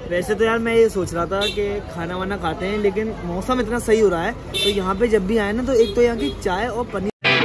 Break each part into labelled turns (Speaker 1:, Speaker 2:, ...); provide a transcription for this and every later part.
Speaker 1: वैसे तो यार मैं ये सोच रहा था कि खाना वाना खाते हैं, लेकिन मौसम इतना सही हो रहा है तो यहाँ पे जब भी आए ना तो एक तो यहाँ की चाय और पनीर।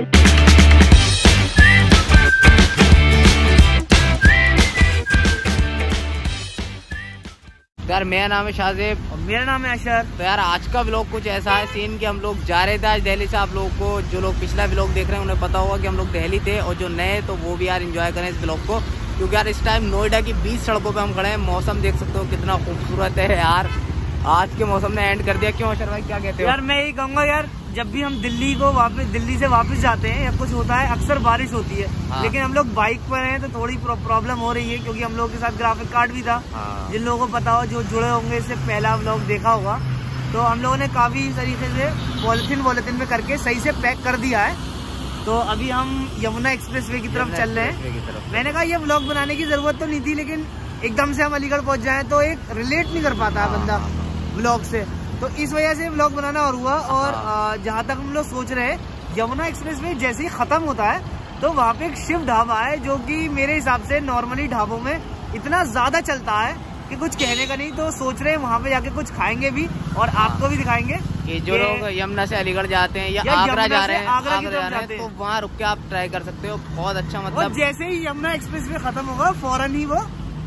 Speaker 2: यार मेरा नाम है शाहजेब
Speaker 1: और मेरा नाम है अशर।
Speaker 2: तो यार आज का व्लॉग कुछ ऐसा है सीन कि हम लोग जा रहे थे आज दिल्ली से। आप लोगों को जो लोग पिछला व्लॉग देख रहे हैं उन्हें पता होगा कि हम लोग दिल्ली थे, और जो नए तो वो भी यार एंजॉय करें इस व्लॉग को, क्योंकि यार इस टाइम नोएडा की 20 सड़कों पे हम खड़े हैं। मौसम देख सकते हो कितना खूबसूरत है यार। आज के मौसम ने एंड कर दिया। क्यों अशर भाई क्या कहते हो?
Speaker 1: यार मैं यही कहूँगा यार, जब भी हम दिल्ली से वापस जाते हैं या कुछ होता है अक्सर बारिश होती है। हाँ। लेकिन हम लोग बाइक पर हैं तो थोड़ी प्रॉब्लम हो रही है, क्योंकि हम लोगों के साथ ग्राफिक कार्ड भी था। हाँ। जिन लोगों को पता हो, जो जुड़े होंगे, इससे पहला व्लॉग देखा होगा, तो हम लोगों ने काफी तरीके से पॉलिथीन में करके सही से पैक कर दिया है। तो अभी हम यमुना एक्सप्रेसवे की तरफ चल रहे हैं। मैंने कहा ये व्लॉग बनाने की जरूरत तो नहीं थी, लेकिन एकदम से हम अलीगढ़ पहुंच जाए तो एक रिलेट नहीं कर पाता बंदा व्लॉग से, तो इस वजह से व्लॉग बनाना और हुआ। और जहाँ तक हम लोग सोच रहे हैं, यमुना एक्सप्रेसवे जैसे ही खत्म होता है तो वहाँ पे एक शिव ढाबा है, जो कि मेरे हिसाब से नॉर्मली ढाबों में इतना ज्यादा चलता है कि कुछ कहने का नहीं। तो सोच रहे हैं वहाँ पे जाके कुछ खाएंगे भी और आपको भी दिखाएंगे
Speaker 2: कि जो लोग यमुना से अलीगढ़ जाते हैं या आगरा जा रहे हैं तो वहाँ रुक के आप ट्राई कर सकते हो। बहुत अच्छा, मतलब
Speaker 1: जैसे ही यमुना एक्सप्रेसवे खत्म होगा फौरन ही वो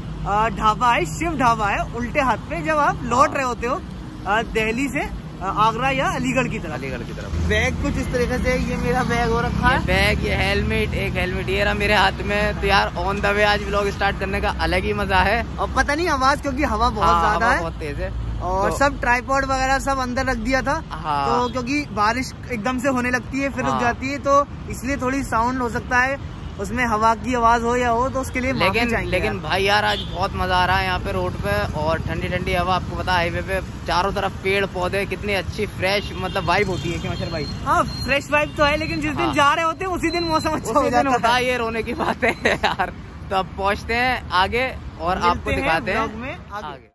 Speaker 1: ढाबा है, शिव ढाबा है, उल्टे हाथ पे, जब आप लौट रहे होते हो दिल्ली से आगरा या अलीगढ़ की तरफ। बैग कुछ इस तरीके से, ये मेरा बैग हो रखा है,
Speaker 2: बैग, ये हेलमेट, एक हेलमेट ये रहा मेरे हाथ में। तो यार ऑन द वे आज व्लॉग स्टार्ट करने का अलग ही मजा है।
Speaker 1: और पता नहीं आवाज, क्योंकि हवा बहुत ज्यादा है,
Speaker 2: बहुत तेज है,
Speaker 1: और तो सब ट्राइपॉड वगैरह सब अंदर रख दिया था।
Speaker 2: हाँ।
Speaker 1: तो क्योंकि बारिश एकदम से होने लगती है फिर रुक जाती है, तो इसलिए थोड़ी साउंड हो सकता है उसमें, हवा की आवाज हो या हो, तो उसके लिए
Speaker 2: लेकिन भाई यार आज बहुत मजा आ रहा है यहाँ पे रोड पे, और ठंडी ठंडी हवा। आपको पता है हाईवे पे चारों तरफ पेड़ पौधे, कितनी अच्छी फ्रेश मतलब वाइब होती है। क्यों अशर भाई?
Speaker 1: हाँ फ्रेश वाइब तो है, लेकिन जिस दिन जा रहे होते हैं उसी दिन मौसम अच्छा हो जाता है।
Speaker 2: ये रोने की बात है यार। तो अब पहुँचते हैं आगे और आपको दिखाते हैं आगे।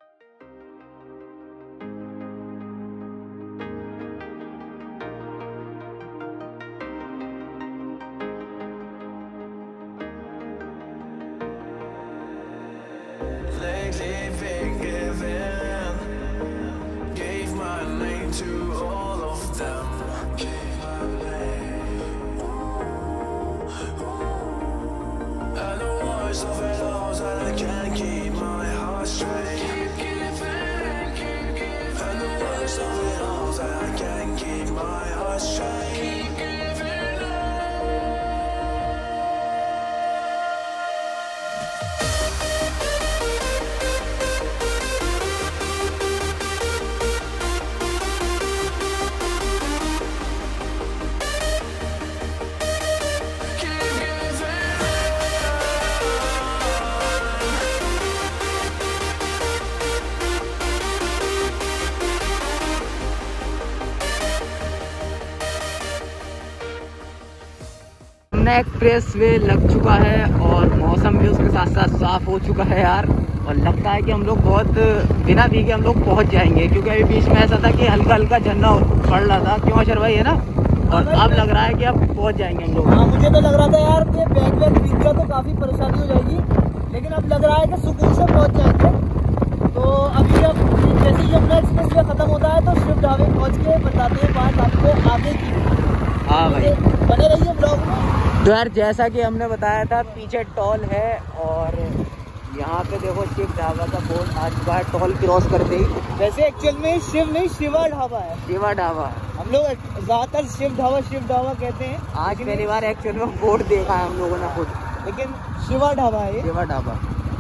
Speaker 2: एक्सप्रेस वे लग चुका है और मौसम भी उसके साथ साथ साफ हो चुका है यार, और लगता है कि हम लोग बहुत बिना भीगे हम लोग पहुंच जाएंगे, क्योंकि अभी बीच में ऐसा था कि हल्का हल्का झरना पड़ रहा था। क्यों अशर भाई? है ना? और अब लग रहा है कि अब पहुंच जाएंगे हम लोग।
Speaker 1: हाँ, मुझे तो लग रहा था यार कि बैग वैग भीग गया तो काफी परेशानी हो जाएगी, लेकिन अब लग रहा है कि सुकून से पहुंच जाएंगे। तो अभी अब जैसे यमुना एक्सप्रेस वे खत्म होता है तो शिव ढाबे पहुंच के बताते हैं बात आपको आगे की।
Speaker 2: हाँ भाई,
Speaker 1: बने रहिए ब्लॉग में।
Speaker 2: तो यार जैसा कि हमने बताया था, पीछे टॉल है और यहाँ पे देखो शिव ढाबा का बोर्ड आ चुका है टॉल क्रॉस करते ही।
Speaker 1: वैसे एक्चुअल में शिव नहीं, शिवा ढाबा है।
Speaker 2: शिवा ढाबा,
Speaker 1: हम लोग ज्यादातर शिव ढाबा कहते हैं।
Speaker 2: आज पहली बार एक्चुअल में बोर्ड देखा है हम लोगों ने खुद,
Speaker 1: लेकिन शिवा ढाबा है।
Speaker 2: शिवा ढाबा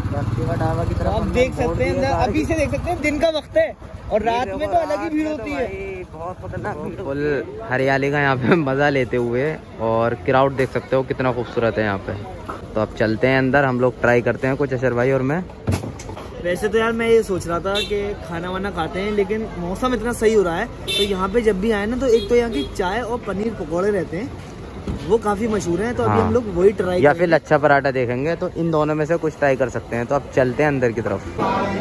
Speaker 2: की तरफ
Speaker 1: आप देख सकते हैं, अभी से देख सकते हैं, दिन का वक्त है और रात में तो अलग ही भीड़ होती है,
Speaker 2: बहुत खतरनाक भीड़। फुल हरियाली का यहाँ पे मजा लेते हुए, और क्राउड देख सकते हो कितना खूबसूरत है यहाँ पे। तो अब चलते हैं अंदर, हम लोग ट्राई करते हैं कुछ अशर भाई और मैं। वैसे तो यार मैं ये सोच रहा था कि खाना वाना खाते हैं, लेकिन मौसम इतना सही हो रहा है तो यहाँ पे जब भी आए ना तो एक तो यहाँ की चाय और पनीर पकौड़े रहते हैं, वो काफी मशहूर हैं। तो अभी हम लोग वही ट्राई या फिर लच्छा पराठा देखेंगे, तो इन दोनों में से कुछ ट्राई कर सकते हैं। तो अब चलते हैं अंदर की तरफ।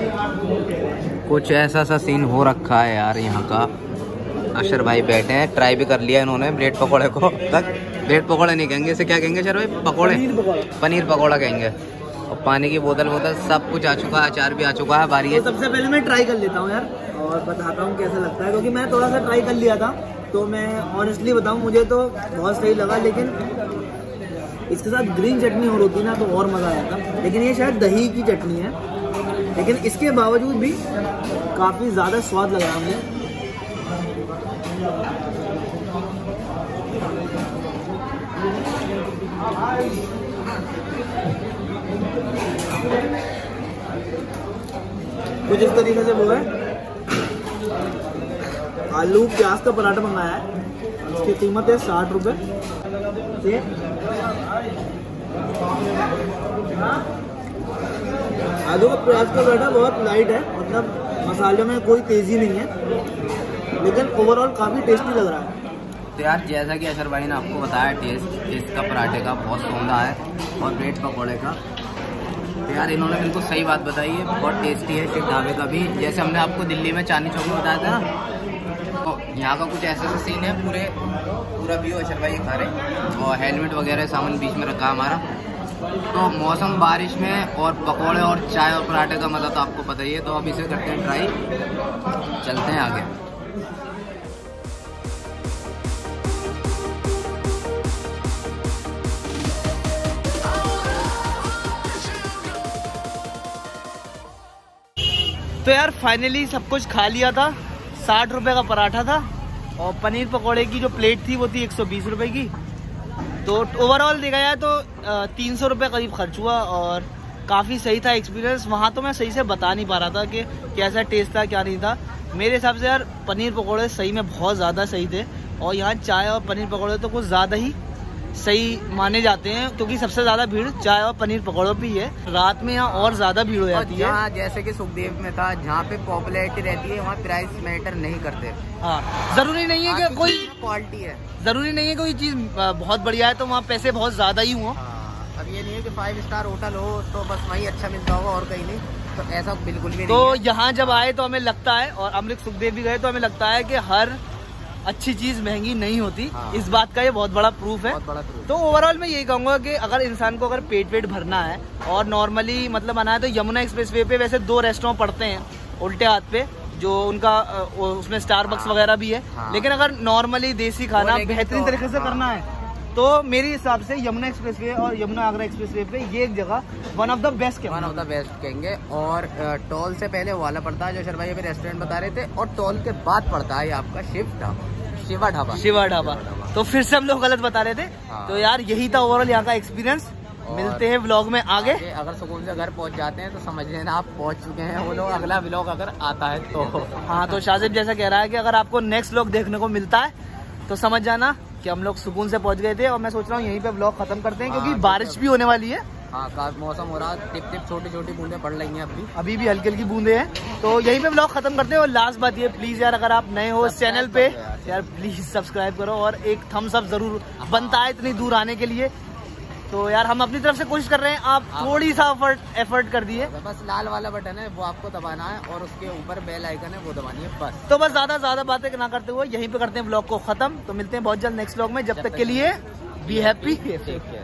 Speaker 2: कुछ ऐसा सा सीन हो रखा है यार यहाँ का। अशर भाई बैठे हैं, ट्राई भी कर लिया इन्होंने ब्रेड पकौड़े को। तक ब्रेड पकौड़े नहीं कहेंगे, इसे क्या कहेंगे अशर भाई? पकौड़े, पनीर पकौड़ा कहेंगे। और पानी की बोतल सब कुछ आ चुका है, अचार भी आ चुका है। बारी है
Speaker 1: तो सबसे पहले मैं ट्राई कर लेता हूँ यार और बताता हूँ कैसा लगता है, क्योंकि मैं थोड़ा सा ट्राई कर लिया था तो मैं ऑनेस्टली बताऊँ मुझे तो बहुत सही लगा। लेकिन इसके साथ ग्रीन चटनी और होती ना तो और मज़ा आया था, लेकिन ये शायद दही की चटनी है, लेकिन इसके बावजूद भी काफ़ी ज़्यादा स्वाद लग रहा है मुझे। कुछ इस तरीके से वो है, आलू प्याज का पराठा मंगाया है, इसकी कीमत है 60 रुपये। आलू का प्याज का पराठा बहुत लाइट है, मतलब मसाले में कोई तेज़ी नहीं है, लेकिन ओवरऑल काफ़ी टेस्टी लग रहा है।
Speaker 2: तो यार जैसा कि अशर भाई ने आपको बताया टेस्ट का पराठे का बहुत सौंदा है और ब्रेड पकौड़े का, तो यार इन्होंने बिल्कुल सही बात बताई है, बहुत टेस्टी है शिव ढाबे का भी। जैसे हमने आपको दिल्ली में चांदनी चौक में बताया था ना, तो यहाँ का कुछ ऐसा सीन है, पूरा व्यू अशर भाई खा रहे और हेलमेट वगैरह सामान बीच में रखा हमारा। तो मौसम बारिश में और पकौड़े और चाय और पराठे का मज़ा तो आपको पता ही है। तो अब इसे करते हैं ट्राई, चलते हैं आगे।
Speaker 1: तो यार फाइनली सब कुछ खा लिया था। 60 रुपये का पराठा था और पनीर पकौड़े की जो प्लेट थी वो थी 120 रुपये की। तो ओवरऑल देखा जाए तो 300 रुपये करीब खर्च हुआ और काफ़ी सही था एक्सपीरियंस। वहाँ तो मैं सही से बता नहीं पा रहा था कि कैसा टेस्ट था क्या नहीं था। मेरे हिसाब से यार पनीर पकौड़े सही में बहुत ज़्यादा सही थे और यहाँ चाय और पनीर पकौड़े तो कुछ ज़्यादा ही सही माने जाते हैं, क्योंकि सबसे ज़्यादा भीड़ चाय और पनीर पकौड़ों पे ही है। रात में यहाँ और ज़्यादा भीड़ हो जाती है।
Speaker 2: जैसे कि सुखदेव में था, जहाँ पे पॉपुलैरिटी रहती है वहाँ प्राइस मैटर नहीं करते।
Speaker 1: हाँ, ज़रूरी नहीं है कि कोई
Speaker 2: क्वालिटी है,
Speaker 1: ज़रूरी नहीं है कोई चीज़ बहुत बढ़िया है तो वहाँ पैसे बहुत ज़्यादा ही हुआ।
Speaker 2: अब ये नहीं है कि 5 स्टार होटल हो तो बस वहीं अच्छा मिलता होगा और कहीं नहीं, तो ऐसा बिल्कुल भी नहीं।
Speaker 1: तो यहाँ जब आए तो हमें लगता है, और हम लोग सुखदेव भी गए तो हमें लगता है कि हर अच्छी चीज महंगी नहीं होती। हाँ। इस बात का ये बहुत बड़ा प्रूफ है। तो ओवरऑल मैं यही कहूंगा कि अगर इंसान को अगर पेट भरना है और नॉर्मली मतलब आना है तो यमुना एक्सप्रेसवे पे वैसे 2 रेस्टोरेंट पड़ते हैं उल्टे हाथ पे, जो उनका उसमें स्टारबक्स वगैरह भी है। हाँ। लेकिन अगर नॉर्मली देसी खाना बेहतरीन तरीके से करना है तो मेरे हिसाब से यमुना एक्सप्रेसवे और यमुना आगरा एक्सप्रेसवे पे ये एक जगह वन ऑफ द बेस्ट
Speaker 2: कहेंगे। और टोल से पहले वाला पड़ता है जो अशर भाई अभी रेस्टोरेंट बता रहे थे, और टोल के बाद पड़ता है आपका शिवा ढाबा। तो फिर से हम लोग गलत बता रहे थे। हाँ। तो यार यही था ओवरऑल यहाँ का एक्सपीरियंस। मिलते हैं व्लॉग में आगे। अगर सुकून से घर पहुँच जाते हैं तो समझ लेना आप पहुँच चुके हैं वो लोग। अगला व्लॉग अगर आता है तो
Speaker 1: हाँ, तो शाजिब जैसा कह रहा है कि अगर आपको नेक्स्ट व्लॉग देखने को मिलता है तो समझ जाना कि हम लोग सुकून से पहुंच गए थे। और मैं सोच रहा हूँ यहीं पे व्लॉग खत्म करते हैं, क्योंकि बारिश भी होने वाली है।
Speaker 2: हाँ, काफी मौसम हो रहा है, टिप टिप छोटी छोटी बूंदें पड़ रही हैं
Speaker 1: अभी भी हल्की हल्की बूंदे हैं। तो यहीं पे व्लॉग खत्म करते हैं। और लास्ट बात ये, प्लीज यार अगर आप नए हो इस चैनल पे यार प्लीज सब्सक्राइब करो और एक थम्स अप जरूर बनता है इतनी दूर आने के लिए। तो यार हम अपनी तरफ से कोशिश कर रहे हैं, आप थोड़ी सा एफर्ट कर दिए।
Speaker 2: बस लाल वाला बटन है वो आपको दबाना है और उसके ऊपर बेल आइकन है वो दबानी है बस।
Speaker 1: तो बस ज्यादा बातें ना करते हुए यहीं पे करते हैं व्लॉग को खत्म। तो मिलते हैं बहुत जल्द नेक्स्ट व्लॉग में। जब तक के लिए बी हैप्पी।